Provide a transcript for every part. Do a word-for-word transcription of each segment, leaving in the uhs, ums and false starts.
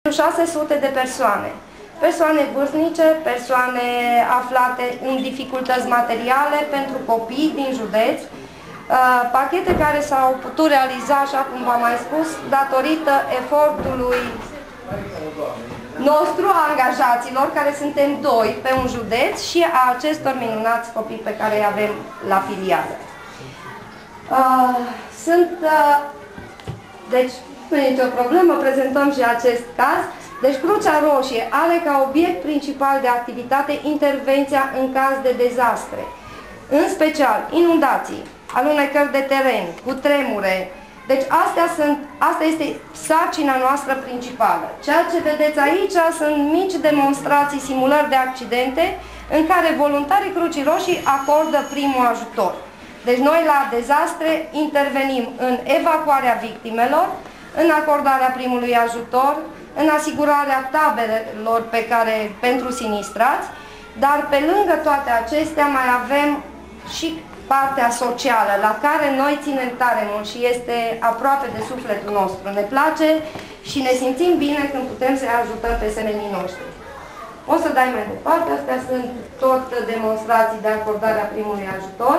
șase sute de persoane. Persoane vârstnice, persoane aflate în dificultăți materiale pentru copii din județ, pachete care s-au putut realiza, așa cum v-am mai spus, datorită efortului nostru, a angajaților, care suntem doi pe un județ, și a acestor minunați copii pe care îi avem la filială. Sunt, deci, nu e nicio problemă, prezentăm și acest caz. Deci Crucea Roșie are ca obiect principal de activitate intervenția în caz de dezastre, în special inundații, alunecări de teren, cutremure. Deci astea sunt, asta este sarcina noastră principală. Ceea ce vedeți aici sunt mici demonstrații, simulări de accidente, în care voluntarii Crucii Roșii acordă primul ajutor. Deci noi la dezastre intervenim în evacuarea victimelor, în acordarea primului ajutor, în asigurarea taberelor pe care, pentru sinistrați, dar pe lângă toate acestea mai avem și partea socială, la care noi ținem tare mult și este aproape de sufletul nostru. Ne place și ne simțim bine când putem să ajutăm pe semenii noștri. O să dai mai departe, astea sunt tot demonstrații de acordare a primului ajutor.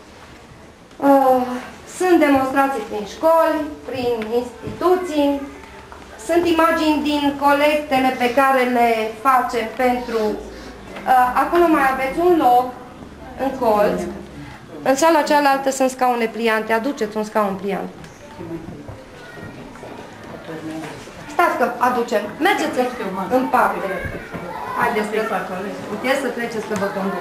Sunt demonstrații prin școli, prin instituții, sunt imagini din colectele pe care le facem pentru... Acolo mai aveți un loc în colț. În sala cealaltă sunt scaune pliante. Aduceți un scaun pliant. Stați că aducem. Mergeți în parte. Haideți că puteți să treceți că vă conduc.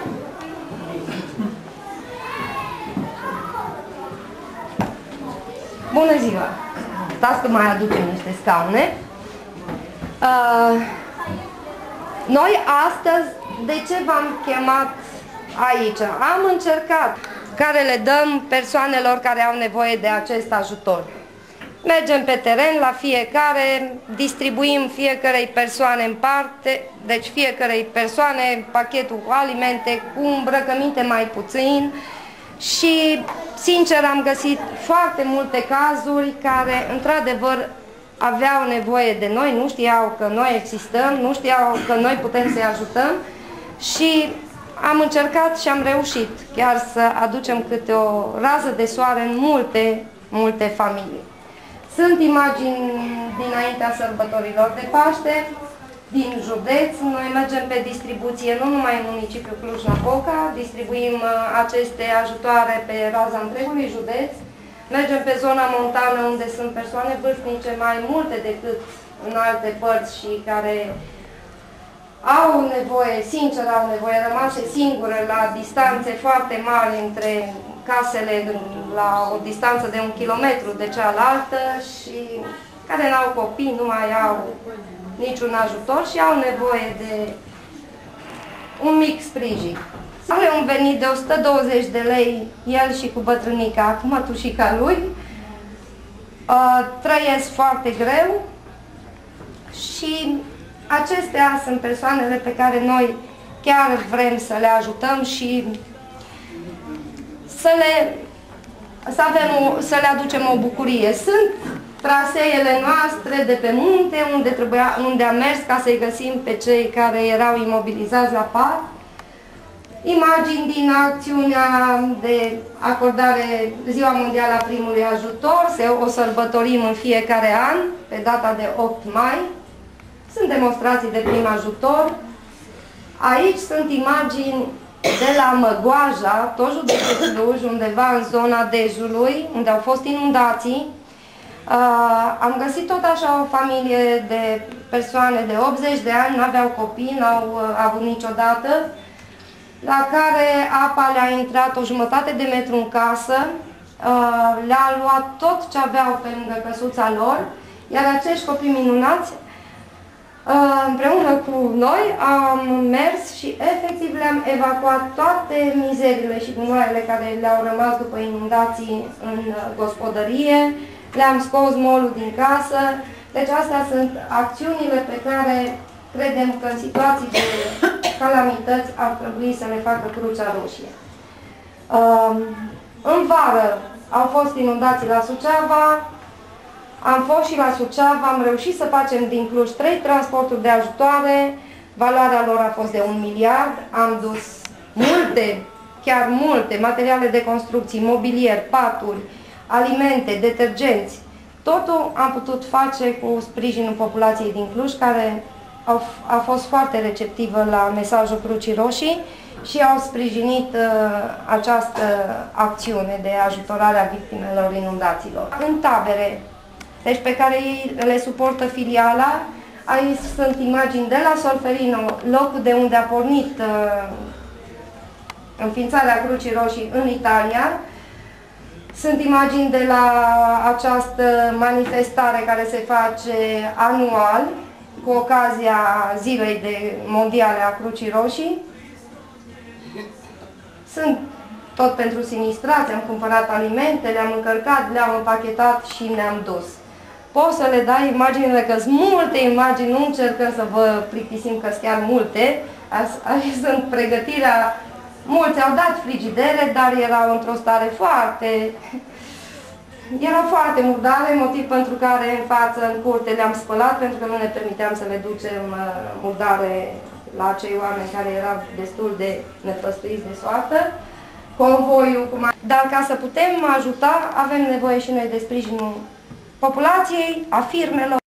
Bună ziua! Stați că mai aducem niște scaune. Uh, noi astăzi, de ce v-am chemat aici? Am încercat care le dăm persoanelor care au nevoie de acest ajutor. Mergem pe teren la fiecare, distribuim fiecărei persoane în parte, deci fiecărei persoane pachetul cu alimente, cu îmbrăcăminte mai puțin. Și, sincer, am găsit foarte multe cazuri care, într-adevăr, aveau nevoie de noi, nu știau că noi existăm, nu știau că noi putem să-i ajutăm și am încercat și am reușit chiar să aducem câte o rază de soare în multe, multe familii. Sunt imagini dinaintea sărbătorilor de Paște, din județ. Noi mergem pe distribuție nu numai în municipiul Cluj-Napoca, distribuim aceste ajutoare pe raza întregului județ. Mergem pe zona montană unde sunt persoane vârstnice mai multe decât în alte părți și care au nevoie, sincer au nevoie, rămase singure la distanțe foarte mari între casele, la o distanță de un kilometru de cealaltă și care n-au copii, nu mai au niciun ajutor și au nevoie de un mic sprijin. Are un venit de o sută douăzeci de lei, el și cu bătrânica, cu mătușica lui. Uh, trăiesc foarte greu și acestea sunt persoanele pe care noi chiar vrem să le ajutăm și să le, să avem o, să le aducem o bucurie. Sunt traseele noastre de pe munte, unde, trebuia, unde am mers ca să-i găsim pe cei care erau imobilizați la pat. Imagini din acțiunea de acordare Ziua Mondială a Primului Ajutor, se o sărbătorim în fiecare an, pe data de opt mai. Sunt demonstrații de prim ajutor. Aici sunt imagini de la Măgoaja, tot județul Cluj, undeva în zona Dejului, unde au fost inundații. Uh, am găsit tot așa o familie de persoane de optzeci de ani, n-aveau copii, n-au uh, avut niciodată, la care apa le-a intrat o jumătate de metru în casă, uh, le-a luat tot ce aveau pe lângă căsuța lor, iar acești copii minunați, uh, împreună cu noi, am mers și efectiv le-am evacuat toate mizerile și gunoaiele care le-au rămas după inundații în uh, gospodărie, le-am scos molul din casă. Deci astea sunt acțiunile pe care credem că în situații de calamități ar trebui să le facă Crucea Roșie. În vară au fost inundații la Suceava, Am fost și la Suceava, am reușit să facem din Cluj trei transporturi de ajutoare, valoarea lor a fost de un miliard, am dus multe, chiar multe, materiale de construcții, mobilier, paturi, alimente, detergenți. Totul am putut face cu sprijinul populației din Cluj, care au, a fost foarte receptivă la mesajul Crucii Roșii și au sprijinit uh, această acțiune de ajutorare a victimelor inundațiilor. În tabere, deci pe care ei le suportă filiala, aici sunt imagini de la Solferino, locul de unde a pornit uh, înființarea Crucii Roșii în Italia. Sunt imagini de la această manifestare care se face anual cu ocazia Zilei de Mondiale a Crucii Roșii. Sunt tot pentru sinistrați, am cumpărat alimente, le-am încărcat, le-am împachetat și ne-am dus. Poți să le dai imaginile, că sunt multe imagini, nu încercăm să vă plictisim, că sunt chiar multe. Aici sunt pregătirea, mulți au dat frigidere, dar erau într-o stare foarte... Erau foarte murdare, motiv pentru care în față, în curte, le-am spălat, pentru că nu ne permiteam să le ducem murdare la acei oameni care erau destul de nefăstuiți de soartă. Convoiul, cum a... Dar ca să putem ajuta, avem nevoie și noi de sprijinul populației, a firmelor.